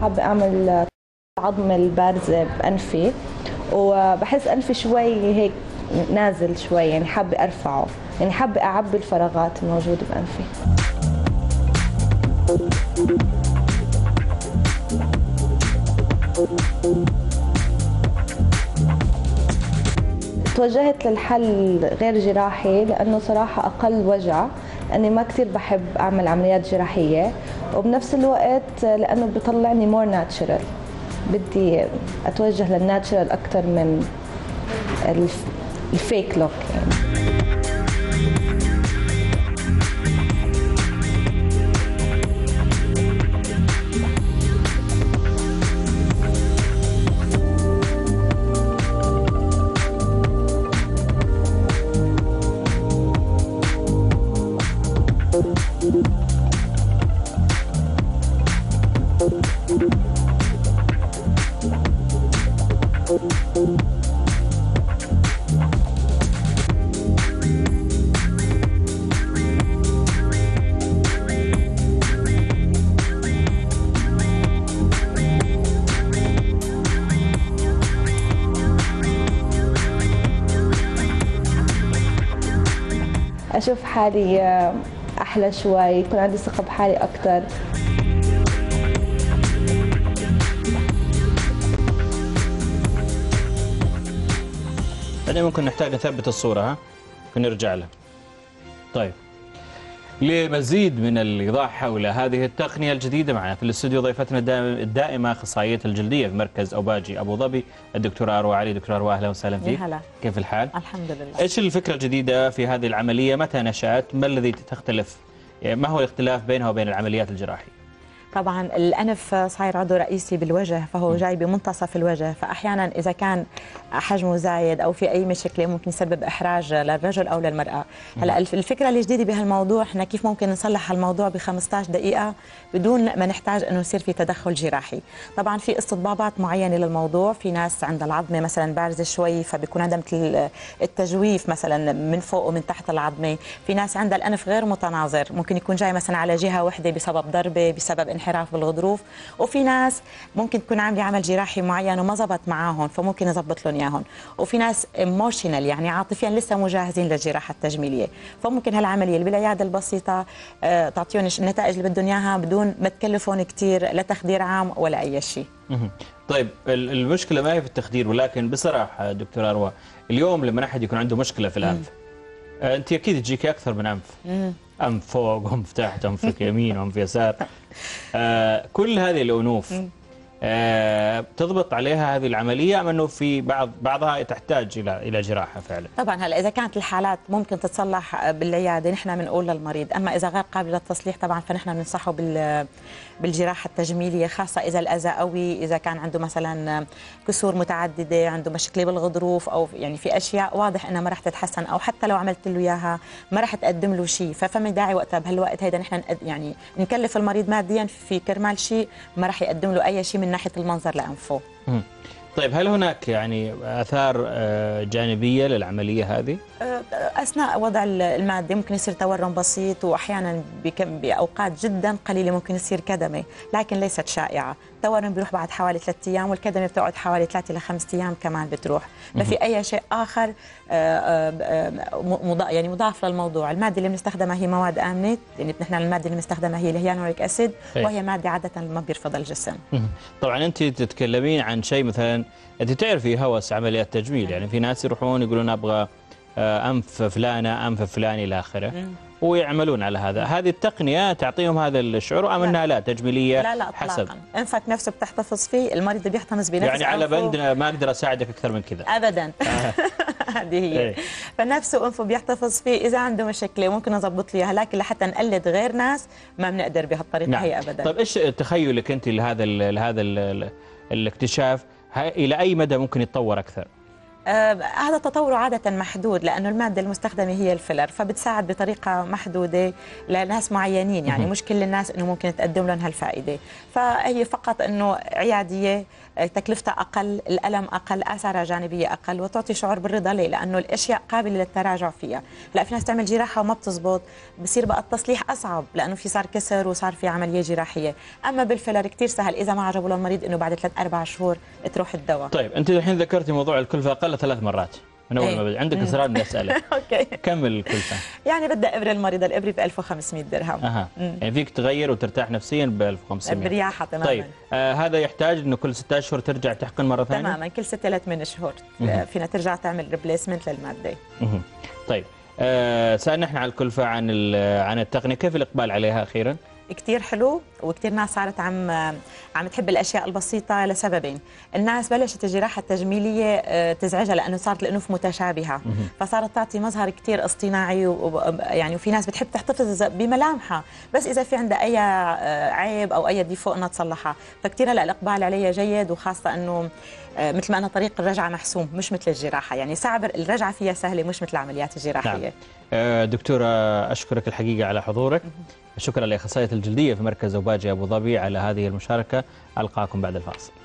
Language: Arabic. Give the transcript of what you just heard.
حابة أعمل العظم البارزة بأنفي، وبحس أنفي شوي هيك نازل شوي، يعني حابة أرفعه، يعني حابة أعبي الفراغات الموجودة بأنفي. توجهت للحل غير جراحي لأنه صراحة أقل وجع، أني ما كثير بحب أعمل عمليات جراحية، وبنفس الوقت لأنه بيطلعني مور ناتشرال، بدي أتوجه للناتشرال أكثر من الفيك لوك يعني. أشوف حالي أحلى شوي، يكون عندي ثقة بحالي أكثر. بعدين ممكن نحتاج نثبت الصورة، ها؟ ونرجع لها. طيب، لمزيد من الإيضاح حول هذه التقنية الجديدة معنا في الاستوديو ضيفتنا الدائمة أخصائية الجلدية في مركز أوباجي أبو ظبي الدكتورة أروى علي. دكتورة أروى أهلا وسهلا فيك. هلا. كيف الحال؟ الحمد لله. إيش الفكرة الجديدة في هذه العملية؟ متى نشأت؟ ما الذي تختلف؟ ما هو الاختلاف بينها وبين العمليات الجراحية؟ طبعا الأنف صاير عضو رئيسي بالوجه، فهو جاي بمنتصف الوجه، فأحيانا إذا كان حجمه زايد أو في أي مشكلة ممكن يسبب إحراج للرجل أو للمرأة. هلا الفكرة الجديدة بهالموضوع احنا كيف ممكن نصلح الموضوع ب 15 دقيقة بدون ما نحتاج إنه يصير في تدخل جراحي. طبعا في استطبابات معينة للموضوع، في ناس عندها العظمة مثلا بارزة شوي فبيكون عندها مثل التجويف مثلا من فوق ومن تحت العظمة، في ناس عندها الأنف غير متناظر، ممكن يكون جاي مثلا على جهة واحدة بسبب ضربة، بسبب انحراف بالغضروف، وفي ناس ممكن تكون عامله عمل جراحي معين وما زبط معاهم فممكن يظبط لهم اياهم، وفي ناس ايموشنال يعني عاطفيا لسه مو جاهزين للجراحه التجميليه، فممكن هالعمليه اللي بالعياده البسيطه تعطيهم النتائج اللي بدهم اياها بدون ما تكلفهم كثير لا تخدير عام ولا اي شيء. طيب المشكله ما هي في التخدير، ولكن بصراحه دكتور أروى اليوم لما احد يكون عنده مشكله في الانف انت اكيد تجيك اكثر من انف. انف فوق، انف تحت، انفك يمين وانف يسار. كل هذه الانوف تضبط عليها هذه العمليه ام انه في بعضها تحتاج الى جراحه فعلا؟ طبعا هلا اذا كانت الحالات ممكن تتصلح بالعياده نحن بنقول للمريض، اما اذا غير قابل للتصليح طبعا فنحن بننصحه بالجراحه التجميليه، خاصه اذا الاذى قوي، اذا كان عنده مثلا كسور متعدده، عنده مشكله بالغضروف، او يعني في اشياء واضح انها ما راح تتحسن، او حتى لو عملت له اياها ما راح تقدم له شيء، فما داعي وقتها بهالوقت هيدا نحن يعني نكلف المريض ماديا في كرمال شيء ما راح يقدم له اي شيء من ناحيه المنظر لانفه. طيب هل هناك يعني آثار جانبية للعملية هذه؟ أثناء وضع المادة ممكن يصير تورم بسيط، وأحيانا بأوقات جدا قليلة ممكن يصير كدمة، لكن ليست شائعة. التورم بيروح بعد حوالي 3 أيام، والكدمة بتقعد حوالي 3 إلى 5 أيام كمان بتروح. ما في أي شيء آخر يعني مضاف للموضوع. المادة اللي بنستخدمها هي مواد آمنة، يعني نحن المادة اللي بنستخدمها هي الهيانوريك أسيد، وهي مادة عادة ما بيرفضها الجسم. طبعا أنت تتكلمين عن شيء مثلا أنت تعرفي هوس عمليات تجميل، يعني في ناس يروحون يقولون أبغى أنف فلانة، أنف فلان إلى آخره، ويعملون على هذا. هذه التقنية تعطيهم هذا الشعور أم أنها لا تجميلية؟ لا حسب أنفك نفسه بتحتفظ فيه، المريض بيحتفظ بنفسه يعني على بند ما أقدر أساعدك أكثر من كذا أبدا. هذه هي. فنفسه أنفه بيحتفظ فيه، إذا عنده مشكلة ممكن أضبط له إياها، لكن لحتى نقلد غير ناس ما بنقدر بهالطريقة. نعم. هي أبدا. طيب إيش تخيلك أنت لهذا الاكتشاف؟ إلى أي مدى ممكن يتطور أكثر؟ هذا تطوره عادة محدود، لأنه المادة المستخدمة هي الفيلر، فبتساعد بطريقة محدودة لناس معينين، يعني مش كل الناس إنه ممكن تقدم لهم هالفائدة. فهي فقط إنه عيادية، تكلفتها أقل، الألم أقل، آثارها جانبية أقل، وتعطي شعور بالرضا. ليه؟ لأنه الأشياء قابلة للتراجع فيها. لا، في ناس تعمل جراحة وما بتزبط، بصير بقى التصليح أصعب لأنه في صار كسر وصار في عملية جراحية. أما بالفيلر كتير سهل، إذا ما عجبه للمريض إنه بعد 3-4 شهور تروح الدواء. طيب أنت الحين ذكرتي موضوع الكلفة أقل 3 مرات من أول ما بدأ، عندك إصرار إني أسألك. أوكي. كم الكلفة؟ يعني بدها إبرة المريضة، الإبرة ب 1500 درهم. يعني فيك تغير وترتاح نفسيا ب 1500 برياحة تماما. طيب هذا يحتاج إنه كل 6 أشهر ترجع تحقن مرة ثانية؟ تماما، كل 6 ل 8 شهور فينا ترجع تعمل ريبليسمنت للمادة. طيب سألنا احنا عن الكلفة، عن التقنية، كيف الإقبال عليها أخيرا؟ كتير حلو، وكتير ناس صارت عم تحب الاشياء البسيطه لسببين. الناس بلشت الجراحه التجميليه تزعجها لانه صارت الانوف متشابهه، فصارت تعطي مظهر كتير اصطناعي، يعني وفي ناس بتحب تحتفظ بملامحها، بس اذا في عندها اي عيب او اي ديفو انها تصلحها. فكتير هلا الاقبال عليها جيد، وخاصه انه مثل ما أنا طريق الرجعة محسوم، مش مثل الجراحة، يعني صعب الرجعة فيها سهلة، مش مثل العمليات الجراحية. نعم. دكتورة أشكرك الحقيقة على حضورك. شكرا لأخصائية الجلدية في مركز زوباجي أبو ظبي على هذه المشاركة. ألقاكم بعد الفاصل.